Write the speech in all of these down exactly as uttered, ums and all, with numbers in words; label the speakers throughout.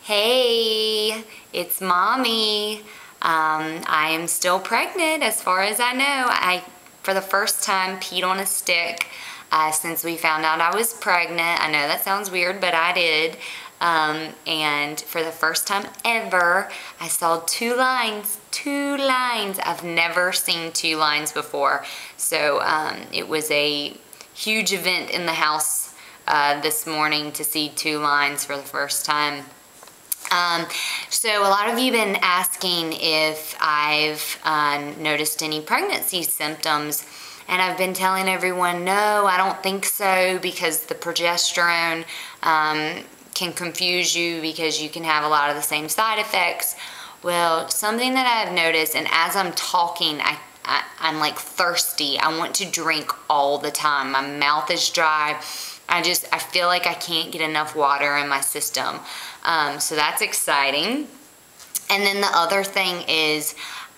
Speaker 1: Hey, it's Mommy. Um, I am still pregnant as far as I know. I, for the first time, peed on a stick uh, since we found out I was pregnant. I know that sounds weird, but I did. Um, and for the first time ever, I saw two lines, two lines. I've never seen two lines before. So um, it was a huge event in the house uh, this morning to see two lines for the first time. Um, so a lot of you have been asking if I've uh, noticed any pregnancy symptoms, and I've been telling everyone, no, I don't think so, because the progesterone um, can confuse you because you can have a lot of the same side effects. Well, something that I've noticed, and as I'm talking, I, I, I'm like thirsty. I want to drink all the time. My mouth is dry. I just, I feel like I can't get enough water in my system. Um, so that's exciting. And then the other thing is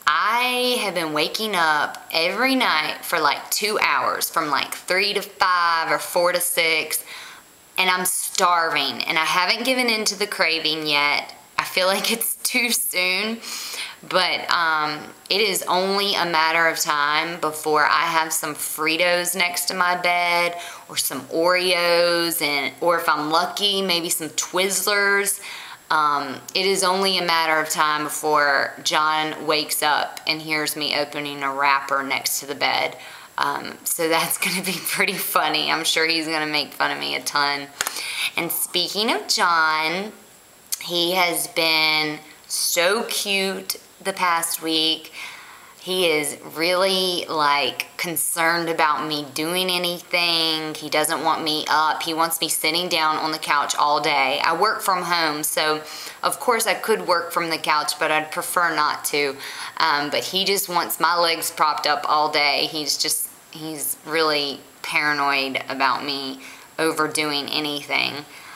Speaker 1: I have been waking up every night for like two hours, from like three to five or four to six, and I'm starving, and I haven't given in to the craving yet. I feel like it's too soon, but um, it is only a matter of time before I have some Fritos next to my bed, or some Oreos, and or if I'm lucky, maybe some Twizzlers. Um, it is only a matter of time before John wakes up and hears me opening a wrapper next to the bed. Um, so that's going to be pretty funny. I'm sure he's going to make fun of me a ton. And speaking of John, he has been so cute the past week. He is really like concerned about me doing anything. He doesn't want me up. He wants me sitting down on the couch all day. I work from home, so of course I could work from the couch, but I'd prefer not to. Um, but he just wants my legs propped up all day. He's just, he's really paranoid about me overdoing anything.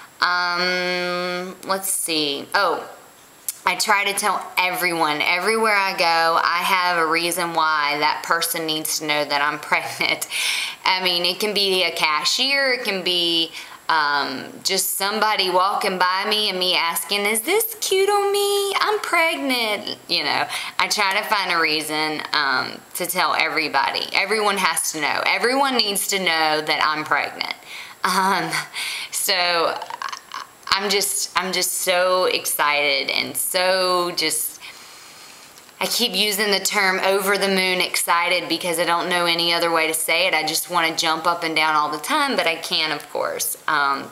Speaker 1: Um, let's see. Oh, I try to tell everyone, everywhere I go, I have a reason why that person needs to know that I'm pregnant. I mean, it can be a cashier, it can be um, just somebody walking by me and me asking, is this cute on me? I'm pregnant. You know, I try to find a reason um, to tell everybody. Everyone has to know. Everyone needs to know that I'm pregnant. Um, so I'm just, I'm just so excited and so just, I keep using the term over the moon excited because I don't know any other way to say it. I just want to jump up and down all the time, but I can, of course. Um,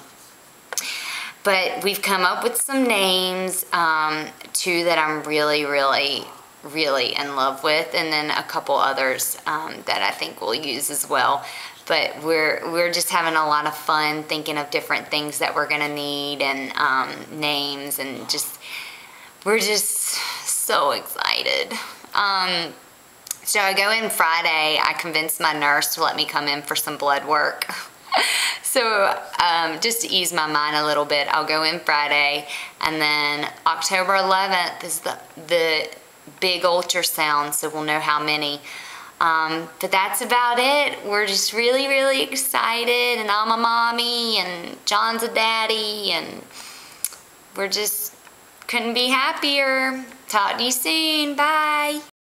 Speaker 1: but we've come up with some names, um, two that I'm really, really, really in love with, and then a couple others um, that I think we'll use as well. But we're we're just having a lot of fun thinking of different things that we're gonna need, and um, names, and just we're just so excited. Um, so I go in Friday. I convinced my nurse to let me come in for some blood work. So um, just to ease my mind a little bit, I'll go in Friday, and then October eleventh is the the big ultrasound, so we'll know how many. Um, but that's about it. We're just really, really excited, and I'm a mommy, and John's a daddy, and we're just couldn't be happier. Talk to you soon. Bye.